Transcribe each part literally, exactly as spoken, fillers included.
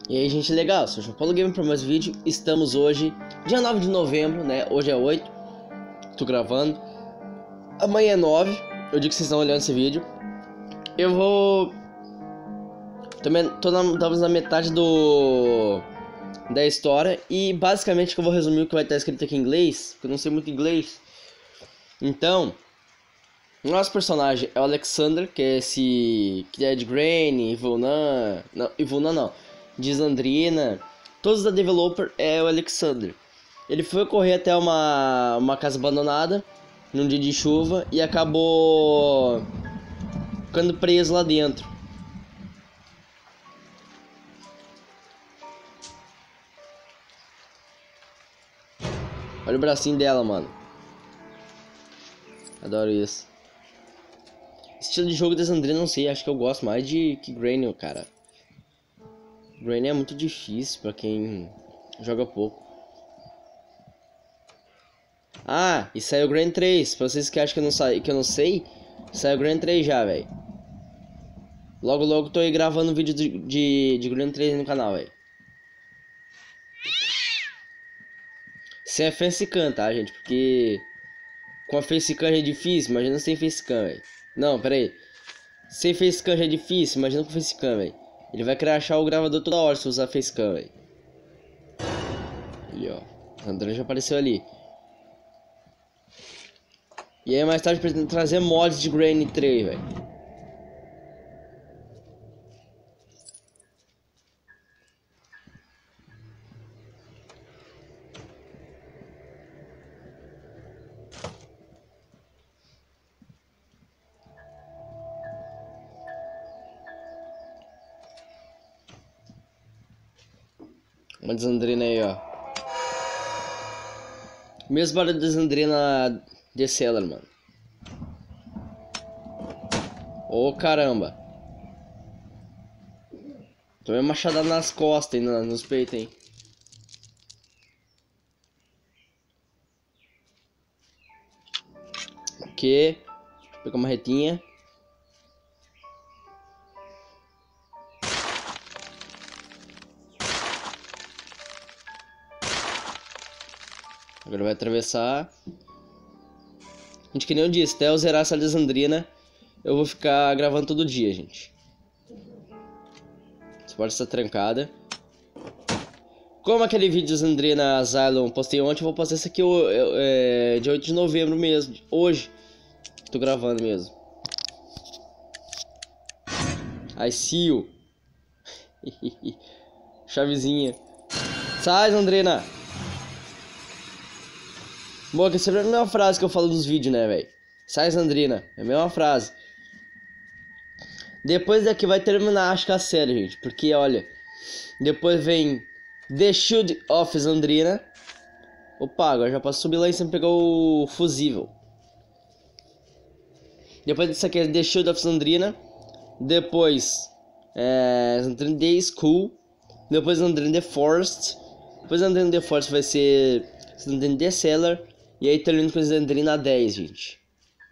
E aí, gente, legal, sou o João Paulo Gamer para mais um vídeo. Estamos hoje, dia nove de novembro, né? Hoje é oito, tô gravando. Amanhã é nove, eu digo que vocês estão olhando esse vídeo. Eu vou... Também tô na, talvez na metade do... da história. E basicamente que eu vou resumir o que vai estar escrito aqui em inglês, porque eu não sei muito inglês. Então... Nosso personagem é o Alexander, que é esse... que é de Granny, Ivona... Não, Ivona não... de Zandrina. Todos da developer é o Alexander. Ele foi correr até uma, uma casa abandonada num dia de chuva e acabou ficando preso lá dentro. Olha o bracinho dela, mano. Adoro isso. Estilo de jogo da Zandrina, não sei, acho que eu gosto mais de que Granny, cara. Granny é muito difícil pra quem joga pouco. Ah, e saiu o Granny três. Pra vocês que acham que eu não, sa... que eu não sei, saiu o Granny três já, velho. Logo, logo tô aí gravando um vídeo de, de, de Granny três no canal, velho. Sem a facecam, tá, gente? Porque com a facecam já é difícil, imagina sem facecam, velho. Não, pera aí. Sem facecam já é difícil, imagina com facecam, velho. Ele vai crashar o gravador toda hora se usar facecam, velho. Ali, ó. O André já apareceu ali. E aí mais tarde pretendo trazer mods de Granny três, velho. Uma desandrina aí, ó. Mesmo barulho da desandrina de Cellar, mano. Ô, caramba. Tomei uma machadada nas costas e nos peitos, hein. Ok. Pegar uma retinha. Agora vai atravessar. Gente, que nem eu disse, até eu zerar essa Alexandrina, eu vou ficar gravando todo dia, gente. Essa porta está trancada. Como aquele vídeo de Alexandrina Asylum postei ontem, eu vou postar esse aqui eu, eu, é, dia oito de novembro mesmo. Hoje. Tô gravando mesmo. I see you. Chavezinha. Sai, Alexandrina. Bom, que é sempre a mesma frase que eu falo nos vídeos, né, velho? Sai, Zandrina. É a mesma frase. Depois daqui vai terminar, acho que a série, gente. Porque, olha... Depois vem... The Shield of Zandrina. Opa, agora já posso subir lá em cima e pegar o fusível. Depois disso aqui é The Shield of Zandrina. Depois... É... Zandrina The School. Depois Zandrina The Forest. Depois Zandrina The Forest vai ser... Zandrina The Cellar. E aí termino com Zandrina dez, gente.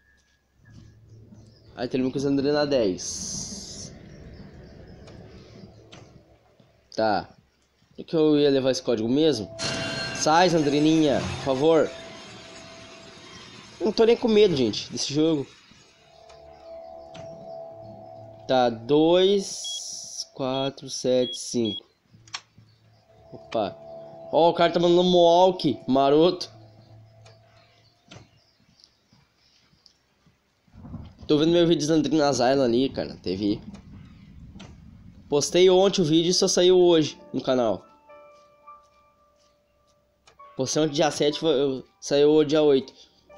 Aí termino com Zandrina dez. Tá. É que eu ia levar esse código mesmo? Sai, Zandrininha, por favor. Não tô nem com medo, gente, desse jogo. Tá, dois, quatro, sete, cinco. Opa. Ó, oh, o cara tá mandando um walk, maroto. Tô vendo meu vídeo de Zandrina Asylum ali, cara, na T V. Postei ontem o vídeo e só saiu hoje no canal. Postei ontem dia sete, foi, saiu hoje dia oito.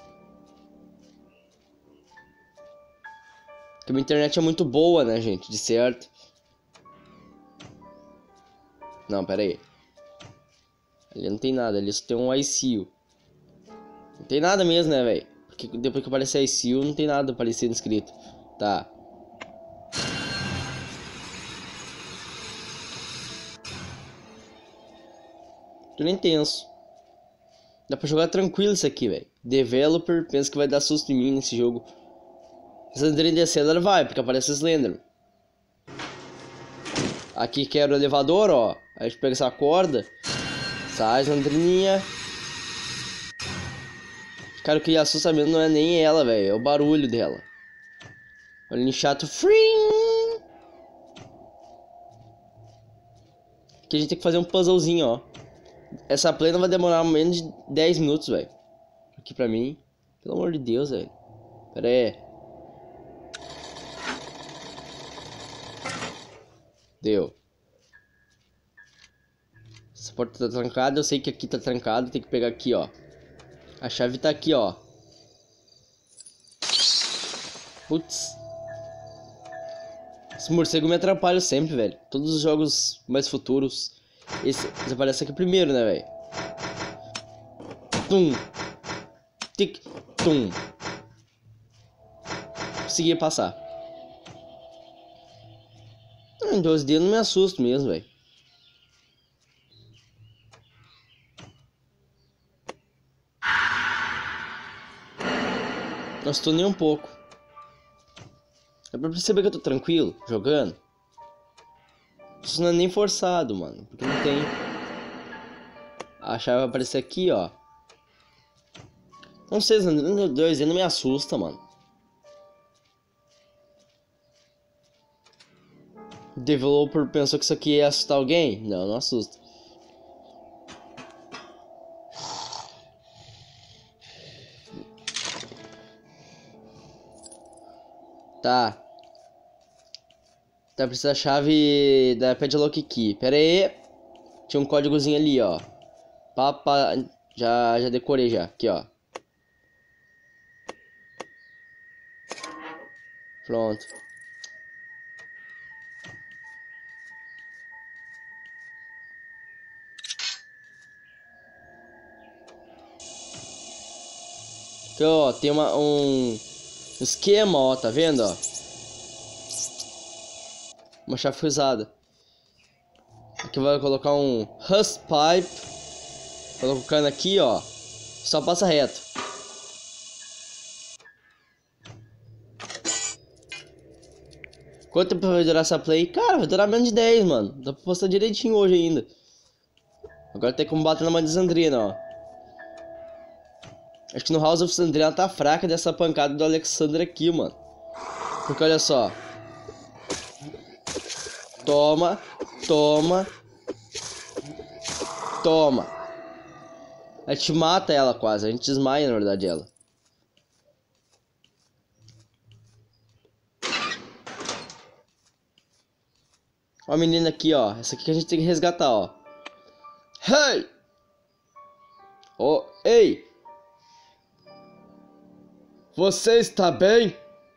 Porque a minha internet é muito boa, né, gente, de certo. Não, pera aí. Ali não tem nada, ali só tem um I C U. Não tem nada mesmo, né, velho? Porque depois que aparecer I C U, não tem nada aparecendo escrito. Tá. Tô nem tenso. Dá pra jogar tranquilo isso aqui, velho. Developer pensa que vai dar susto em mim nesse jogo. Zandrina The Cellar vai, porque aparece Slender. Aqui quero o elevador, ó. Aí a gente pega essa corda. Sai, Sandrininha. Cara, o que assusta mesmo não é nem ela, velho. É o barulho dela. Olha ali, chato. Fring! Aqui a gente tem que fazer um puzzlezinho, ó. Essa play não vai demorar menos de dez minutos, velho. Aqui pra mim. Pelo amor de Deus, velho. Pera aí. Deu. Essa porta tá trancada. Eu sei que aqui tá trancado. Tem que pegar aqui, ó. A chave tá aqui, ó. Putz. Esse morcego me atrapalha sempre, velho. Todos os jogos mais futuros. Esse, esse aparece aqui primeiro, né, velho? Tum. Tic. Tum. Consegui passar. Em dois dias eu não me assusto mesmo, velho. Não estou nem um pouco. É pra perceber que eu tô tranquilo, jogando. Isso não é nem forçado, mano. Porque não tem. A chave vai aparecer aqui, ó. Não sei, dois não me assusta, mano. O developer pensou que isso aqui ia assustar alguém? Não, não assusta. Tá. Tá, precisa da chave da Padlock Key. Pera aí. Tinha um códigozinho ali, ó. Papa. Já, já decorei já. Aqui, ó. Pronto. Aqui, ó. Tem uma, um esquema, ó. Tá vendo, ó? Uma chave frisada. Aqui vai colocar um Rust Pipe. Coloca o cano aqui, ó. Só passa reto. Quanto tempo vai durar essa play? Cara, vai durar menos de dez, mano. Dá pra postar direitinho hoje ainda. Agora tem como bater na mãe de Sandrina, ó. Acho que no House of Sandrina tá fraca dessa pancada do Alexander aqui, mano. Porque olha só. Toma, toma, toma. A gente mata ela quase, a gente desmaia na verdade ela. Ó a menina aqui, ó. Essa aqui que a gente tem que resgatar, ó. Hey! Oh, ei! Você está bem?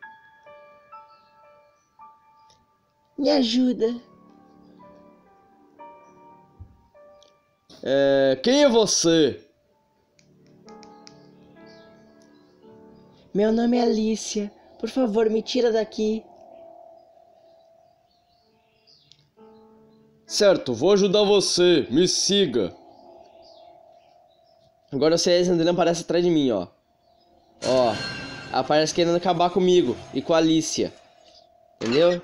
Me ajuda. É, quem é você? Meu nome é Alicia. Por favor, me tira daqui. Certo, vou ajudar você. Me siga. Agora você, Alexandrina, aparece atrás de mim, ó. Ó, aparece querendo acabar comigo e com a Alicia. Entendeu?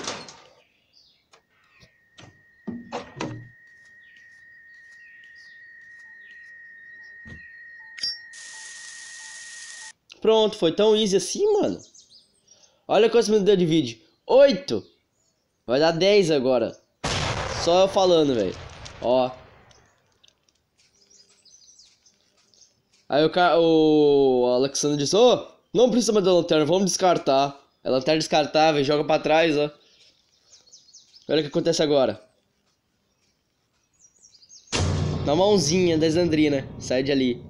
Pronto, foi tão easy assim, mano. Olha quantos minutos deu de vídeo. Oito. Vai dar dez agora. Só eu falando, velho. Ó. Aí o, cara, o Alexander disse, ô, oh, não precisa mais da lanterna, vamos descartar. A lanterna descartável, joga pra trás, ó. Olha o que acontece agora. Na mãozinha da Sandrina. Sai de ali.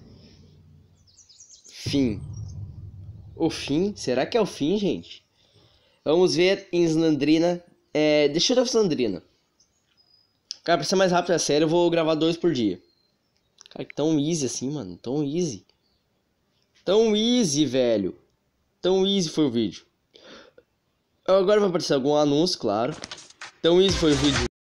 Fim. O fim? Será que é o fim, gente? Vamos ver em Sandrina. É, deixa eu ver Sandrina. Cara, pra ser mais rápido, é sério, eu vou gravar dois por dia. Cara, que tão easy assim, mano. Tão easy. Tão easy, velho. Tão easy foi o vídeo. Agora vai aparecer algum anúncio, claro. Tão easy foi o vídeo.